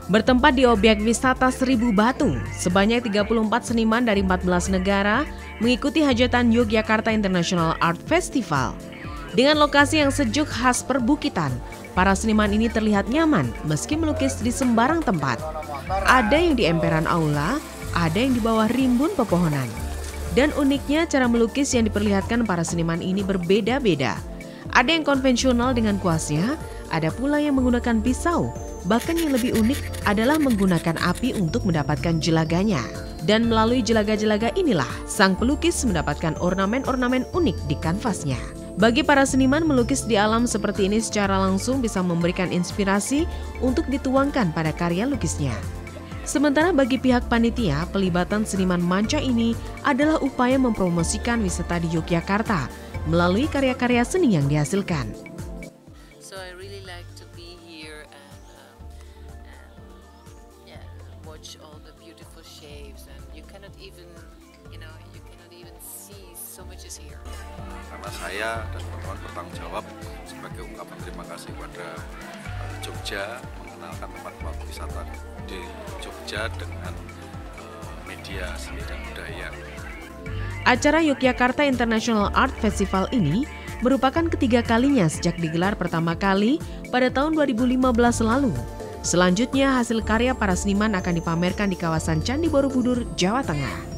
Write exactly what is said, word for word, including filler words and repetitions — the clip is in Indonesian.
Bertempat di objek wisata Seribu Batu, sebanyak tiga puluh empat seniman dari empat belas negara mengikuti hajatan Yogyakarta International Art Festival. Dengan lokasi yang sejuk khas perbukitan, para seniman ini terlihat nyaman meski melukis di sembarang tempat. Ada yang di emperan aula, ada yang di bawah rimbun pepohonan. Dan uniknya cara melukis yang diperlihatkan para seniman ini berbeda-beda. Ada yang konvensional dengan kuasnya, ada pula yang menggunakan pisau. Bahkan yang lebih unik adalah menggunakan api untuk mendapatkan jelaganya. Dan melalui jelaga-jelaga inilah sang pelukis mendapatkan ornamen-ornamen unik di kanvasnya. Bagi para seniman, melukis di alam seperti ini secara langsung bisa memberikan inspirasi untuk dituangkan pada karya lukisnya. Sementara bagi pihak panitia, pelibatan seniman manca ini adalah upaya mempromosikan wisata di Yogyakarta melalui karya-karya seni yang dihasilkan. So I really like to be here and, um, and yeah, watch all the beautiful shapes, and you cannot even, you know, you cannot even see so much is here. Karena saya dan teman-teman bertanggung jawab sebagai ungkapan terima kasih kepada Jogja mengenalkan tempat-tempat wisata di Jogja dengan uh, media seni dan budaya. Acara Yogyakarta International Art Festival ini merupakan ketiga kalinya sejak digelar pertama kali pada tahun dua ribu lima belas lalu. Selanjutnya hasil karya para seniman akan dipamerkan di kawasan Candi Borobudur, Jawa Tengah.